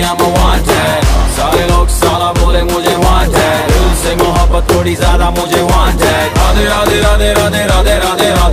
I'm a wanted। सारे लोग साला बोले मुझे wanted, दिल से मोहब्बत थोड़ी ज्यादा मुझे wanted। राधे राधे राधे राधे राधे राधे राधे।